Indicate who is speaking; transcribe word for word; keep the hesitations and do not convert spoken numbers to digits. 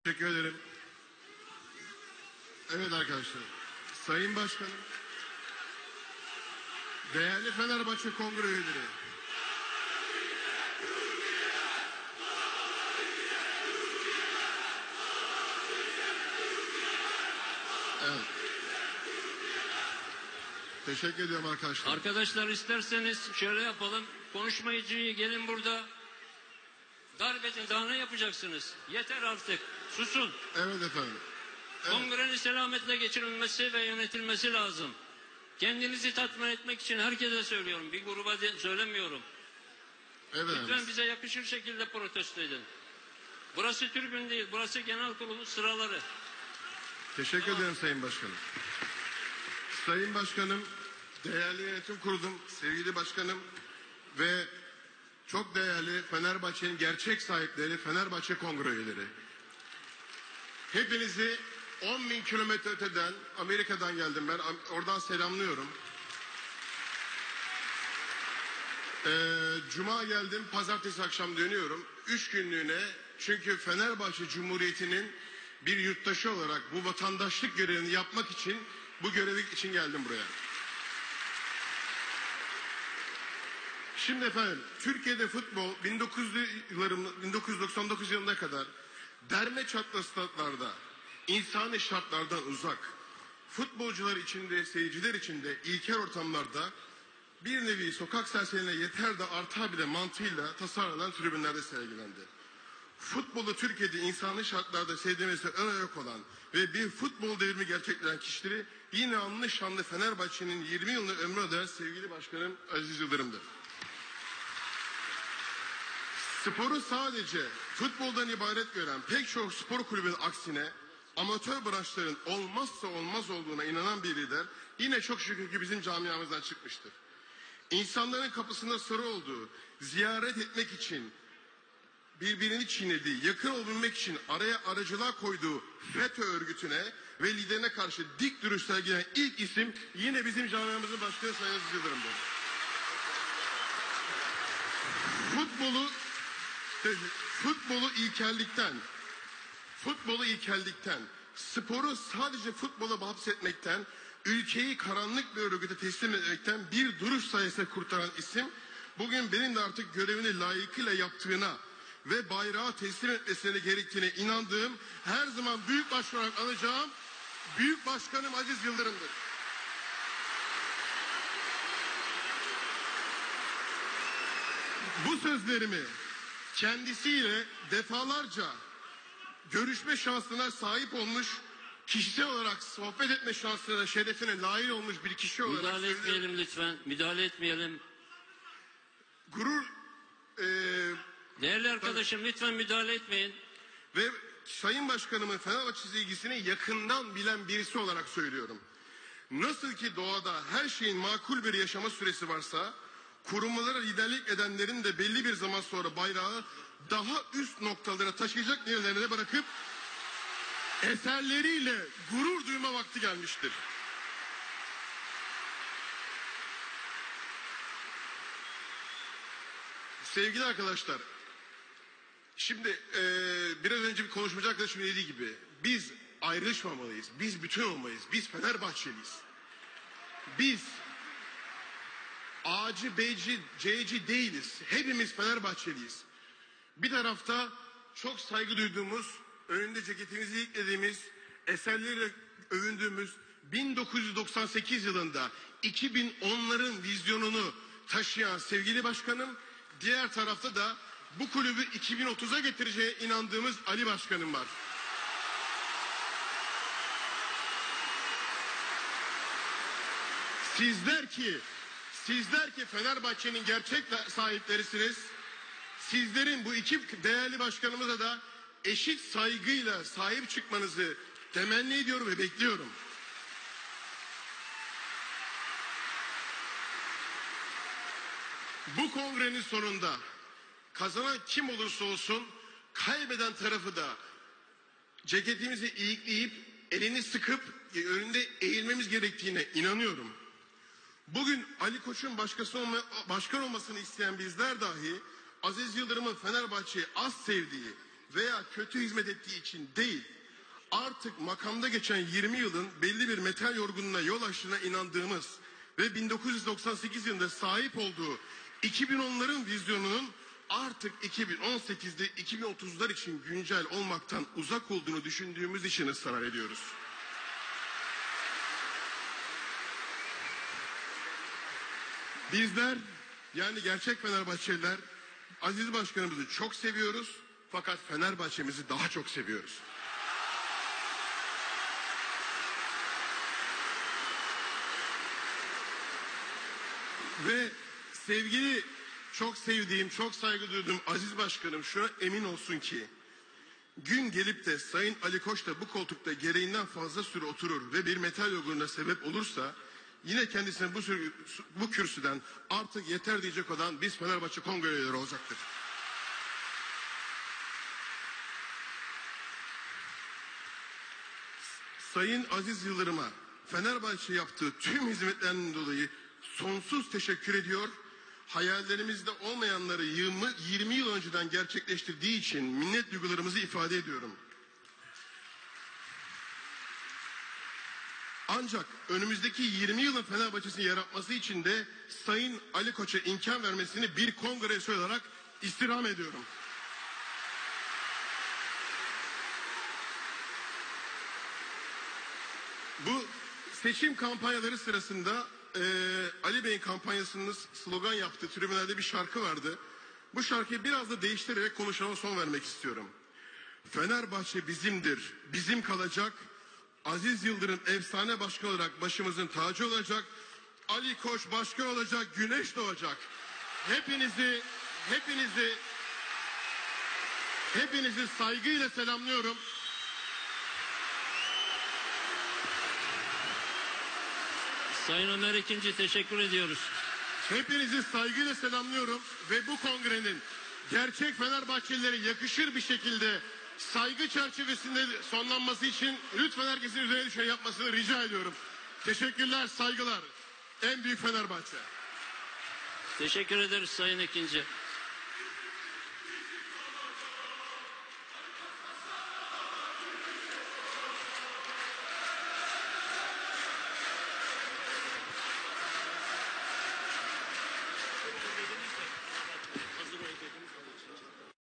Speaker 1: Teşekkür ederim. Evet arkadaşlar. Sayın Başkanım, değerli Fenerbahçe Kongre üyeleri, evet. Teşekkür ediyorum arkadaşlar.
Speaker 2: Arkadaşlar isterseniz şöyle yapalım. Konuşmacıyı gelin burada. Darbetin daha ne yapacaksınız? Yeter artık. Susun.
Speaker 1: Evet efendim. Evet.
Speaker 2: Kongrenin selametle geçirilmesi ve yönetilmesi lazım. Kendinizi tatmin etmek için herkese söylüyorum. Bir gruba de, söylemiyorum.
Speaker 1: Evet.
Speaker 2: Lütfen bize yakışır şekilde protesto edin. Burası tribün değil. Burası genel kurulun sıraları.
Speaker 1: Teşekkür tamam. ederim Sayın Başkanım. Sayın Başkanım, değerli yönetim kurulum, sevgili başkanım ve çok değerli Fenerbahçe'nin gerçek sahipleri, Fenerbahçe Kongre üyeleri. Hepinizi on bin kilometre öteden, Amerika'dan geldim ben, oradan selamlıyorum. Ee, Cuma geldim, pazartesi akşam dönüyorum. Üç günlüğüne, çünkü Fenerbahçe Cumhuriyeti'nin bir yurttaşı olarak bu vatandaşlık görevini yapmak için, bu görevi için geldim buraya. Şimdi efendim, Türkiye'de futbol bin dokuz yüz doksan dokuz yılına kadar derme çatma statlarda, insani şartlardan uzak, futbolcular içinde, seyirciler içinde, ilkel ortamlarda bir nevi sokak serserilerine yeter de artar bile mantığıyla tasarlanan tribünlerde sergilendi. Futbolu Türkiye'de insani şartlarda sevdirmesi ön ayak olan ve bir futbol devrimi gerçekleştiren kişileri yine anlı şanlı Fenerbahçe'nin yirmi yılını ömrü öder sevgili başkanım Aziz Yıldırım'dır. Sporu sadece futboldan ibaret gören pek çok spor kulübünün aksine amatör branşların olmazsa olmaz olduğuna inanan bir lider yine çok şükür ki bizim camiamızdan çıkmıştır. İnsanların kapısında soru olduğu, ziyaret etmek için birbirini çiğnediği, yakın olabilmek için araya aracılığa koyduğu FETÖ örgütüne ve liderine karşı dik duruş sergileyen ilk isim yine bizim camiamızın başkanı Sayın Aziz Yıldırım'dır. Futbolu futbolu ilkellikten, futbolu ilkellikten, sporu sadece futbola hapsetmekten, ülkeyi karanlık bir örgüte teslim etmekten bir duruş sayesinde kurtaran isim, bugün benim de artık görevini layıkıyla yaptığına ve bayrağı teslim etmesine gerektiğine inandığım, her zaman büyük başkan olarak anacağım büyük başkanım Aziz Yıldırım'dır. Bu sözlerimi kendisiyle defalarca görüşme şansına sahip olmuş, kişisel olarak sohbet etme şansına, şerefine layık olmuş bir kişi olarak
Speaker 2: müdahale
Speaker 1: söylüyorum.
Speaker 2: etmeyelim lütfen. Müdahale etmeyelim.
Speaker 1: Gurur e,
Speaker 2: değerli arkadaşım lütfen müdahale etmeyin.
Speaker 1: Ve Sayın Başkanımın Fenerbahçe ilgisini yakından bilen birisi olarak söylüyorum. Nasıl ki doğada her şeyin makul bir yaşama süresi varsa, kurumlara liderlik edenlerin de belli bir zaman sonra bayrağı daha üst noktalara taşıyacak yerlerine bırakıp eserleriyle gurur duyma vakti gelmiştir. Sevgili arkadaşlar, şimdi e, biraz önce bir konuşmacı arkadaşım dediği gibi biz ayrışmamalıyız, biz bütün olmalıyız, biz Fenerbahçeliyiz. Biz A'cı, B'ci, C'ci değiliz. Hepimiz Fenerbahçeliyiz. Bir tarafta çok saygı duyduğumuz, önünde ceketimizi yüklediğimiz, eserleriyle övündüğümüz bin dokuz yüz doksan sekiz yılında iki bin onların vizyonunu taşıyan sevgili başkanım, diğer tarafta da bu kulübü iki bin otuza getireceğine inandığımız Ali Başkanım var. Sizler ki Sizler ki Fenerbahçe'nin gerçek sahiplerisiniz. Sizlerin bu iki değerli başkanımıza da eşit saygıyla sahip çıkmanızı temenni ediyorum ve bekliyorum. Bu kongrenin sonunda kazanan kim olursa olsun kaybeden tarafı da ceketimizi iyikleyip elini sıkıp önünde eğilmemiz gerektiğine inanıyorum. Bugün Ali Koç'un olma, başkan olmasını isteyen bizler dahi Aziz Yıldırım'ın Fenerbahçe'yi az sevdiği, veya kötü hizmet ettiği için değil, artık makamda geçen yirmi yılın belli bir metal yorgunluğuna yol açtığına inandığımız ve bin dokuz yüz doksan sekiz yılında sahip olduğu iki bin onların vizyonunun artık iki bin on sekizde iki bin otuzlar için güncel olmaktan uzak olduğunu düşündüğümüz için ısrar ediyoruz. Bizler, yani gerçek Fenerbahçeliler, Aziz Başkanımızı çok seviyoruz fakat Fenerbahçemizi daha çok seviyoruz. Ve sevgili, çok sevdiğim, çok saygı duyduğum Aziz Başkanım şuna emin olsun ki, gün gelip de Sayın Ali Koç da bu koltukta gereğinden fazla süre oturur ve bir metal yorgunluğuna sebep olursa, yine kendisine bu, sürü, bu kürsüden artık yeter diyecek olan biz Fenerbahçe kongre üyeleri olacaktır. Sayın Aziz Yıldırım'a Fenerbahçe yaptığı tüm hizmetlerinin dolayı sonsuz teşekkür ediyor. Hayallerimizde olmayanları yirmi, yirmi yıl önceden gerçekleştirdiği için minnet duygularımızı ifade ediyorum. Ancak önümüzdeki yirmi yılın Fenerbahçe'sini yaratması için de Sayın Ali Koç'a imkan vermesini bir kongre üyesi olarak istirham ediyorum. Bu seçim kampanyaları sırasında e, Ali Bey'in kampanyasının slogan yaptığı tribünlerde bir şarkı vardı. Bu şarkıyı biraz da değiştirerek konuşmama son vermek istiyorum. Fenerbahçe bizimdir, bizim kalacak. Aziz Yıldırım efsane başkan olarak başımızın tacı olacak. Ali Koç başkan olacak, güneş doğacak. Hepinizi, hepinizi, hepinizi saygıyla selamlıyorum.
Speaker 2: Sayın Ömer İkinci, teşekkür ediyoruz.
Speaker 1: Hepinizi saygıyla selamlıyorum ve bu kongrenin gerçek Fenerbahçelilere yakışır bir şekilde saygı çerçevesinde sonlanması için lütfen herkesin üzerine düşen yapmasını rica ediyorum. Teşekkürler, saygılar. En büyük Fenerbahçe.
Speaker 2: Teşekkür ederiz Sayın İkinci.